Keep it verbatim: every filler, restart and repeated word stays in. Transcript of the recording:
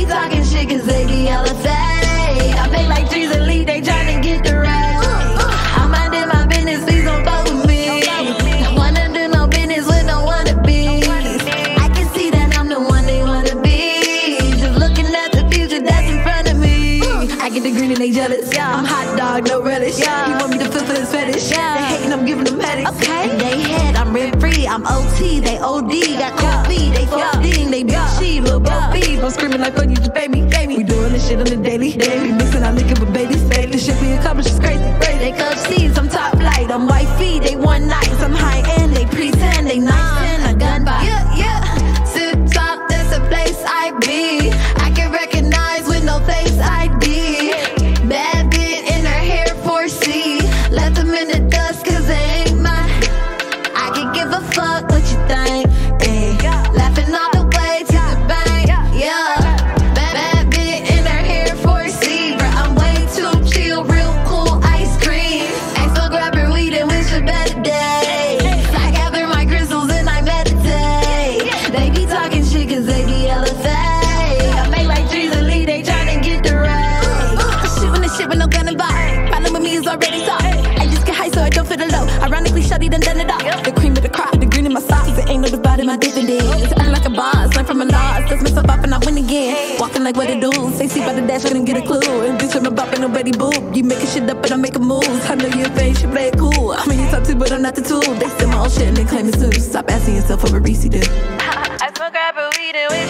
be talking shit cause they be hella fat. I fake like trees and leaf, they tryna get the rag. I'm minding my business, please don't fuck with me. Don't wanna do no business with no wannabes. I can see that I'm the one they wanna be. Just looking at the future that's in front of me. I get the green and they jealous. I'm hot dog, no relish. He want me to feel for his fetish. They hating, I'm giving them headaches. Okay. And they head, I'm rent free. I'm O T, they O D. Got cold feet, they fourteen. They big she, little Bo Beef. I'm screaming like fuck you, just pay me, pay me. We doing this shit on the daily, daily. Mixing our liquor with baby spade. This shit we accomplish is crazy, crazy. They club seeds, I'm top flight. I'm white feet, they one night. I'm high end, they pretend. They nice and a gun by. Yeah, yeah. Sip top, that's a place I be. I can recognize with no face I D. Bad bitch in her hair four C. Left them in the dust cause they ain't mine. I can give a fuck what you think. Ay. Laughing all the way to the bank. Yeah. Bad, bad bitch in her hair four C. Bruh, I'm way too chill, real cool ice cream. Ain't still grabbing weed and wish a better day. I gather my crystals and I meditate. They be talking shit cause they be hella fat. I make like trees and leaf, they tryna get the rag. Shooting the shit with no gun and vibe. Problem with me is already soft. I just get high so I don't feel the low. Ironically, shawty done done it all. The cream of the crop, the green in my socks. It ain't no dividing my dividends. Acting like a boss, learn from a loss. Dust myself up and I win again. Walking like what it do. Say see by the dash, couldn't get a clue. And bitch, I'm about nobody boob. You making shit up and I make a move. I know you're a fan, you play it cool. I mean, you talk to, but I'm not the tool. They steal my old shit and they claim it's new. Stop asking yourself what a Reese do. I smoke grab a weed and